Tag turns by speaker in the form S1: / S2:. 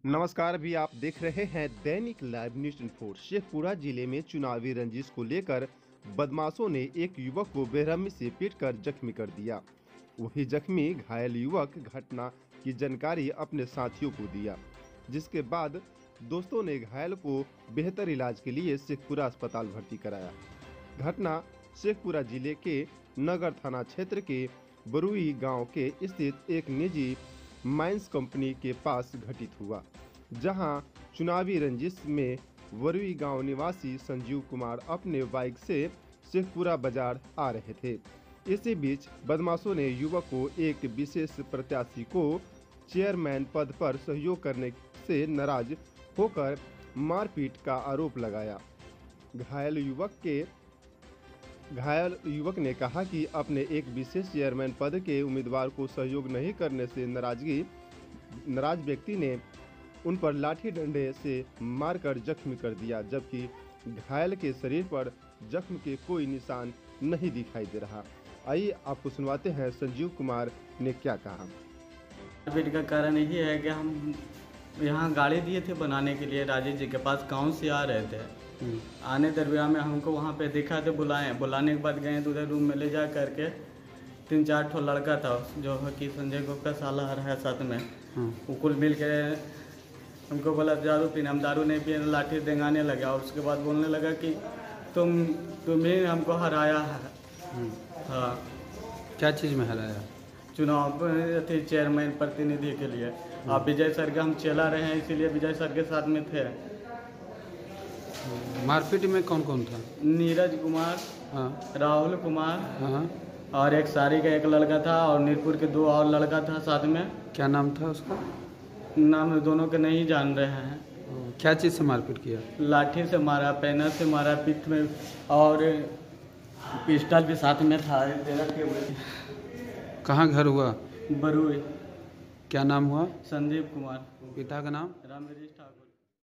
S1: नमस्कार, अभी आप देख रहे हैं दैनिक लाइव न्यूज इन्फोर्स। शेखपुरा जिले में चुनावी रंजिश को लेकर बदमाशों ने एक युवक को बेरहमी से पीटकर जख्मी कर दिया। वही जख्मी घायल युवक घटना की जानकारी अपने साथियों को दिया, जिसके बाद दोस्तों ने घायल को बेहतर इलाज के लिए शेखपुरा अस्पताल भर्ती कराया। घटना शेखपुरा जिले के नगर थाना क्षेत्र के बरुई गांव के स्थित एक निजी माइंस कंपनी के पास घटित हुआ, जहां चुनावी रंजिश में वरुई गांव निवासी संजीव कुमार अपने बाइक से शेखपुरा बाजार आ रहे थे। इसी बीच बदमाशों ने युवक को एक विशेष प्रत्याशी को चेयरमैन पद पर सहयोग करने से नाराज होकर मारपीट का आरोप लगाया। घायल युवक ने कहा कि अपने एक विशेष चेयरमैन पद के उम्मीदवार को सहयोग नहीं करने से नाराज व्यक्ति ने उन पर लाठी डंडे से मारकर जख्मी कर दिया, जबकि घायल के शरीर पर जख्म के कोई निशान नहीं दिखाई दे रहा। आइए आपको सुनवाते हैं संजीव कुमार ने क्या कहा।
S2: मारपीट का कारण यही है कि हम यहाँ गाड़ी दिए थे बनाने के लिए, राजेश जी के पास गाँव से आ रहे थे। आने दरमियान में हमको वहाँ पे देखा तो बुलाने के बाद गए तो उधर रूम में ले जा करके 3-4 ठो लड़का था जो है कि संजय गुप्ता का साला है साथ में। वो कुल मिल के हमको बोला दारू पीना, हम दारू नहीं पिए, लाठी देंगाने लगा और उसके बाद बोलने लगा कि तुम ही हमको हराया है। हाँ,
S3: क्या चीज़ में हराया?
S2: चुनाव थे चेयरमैन प्रतिनिधि के लिए। आप विजय सर के हम चला रहे हैं, इसीलिए विजय सर के साथ में थे।
S3: मारपीट में कौन कौन था?
S2: नीरज कुमार,
S3: हाँ,
S2: राहुल कुमार,
S3: हाँ,
S2: और एक सारी का एक लड़का था और नीरपुर के 2 और लड़का था साथ में।
S3: क्या नाम था उसका?
S2: नाम दोनों के नहीं जान रहे हैं।
S3: क्या चीज़ से मारपीट किया?
S2: लाठी से मारा, पैना से मारा, पीठ में, और पिस्टल भी साथ में था रखे हुए।
S3: कहाँ घर हुआ?
S2: बरुई।
S3: क्या नाम हुआ?
S2: संजीव कुमार।
S3: पिता का नाम?
S2: रामवीर ठाकुर।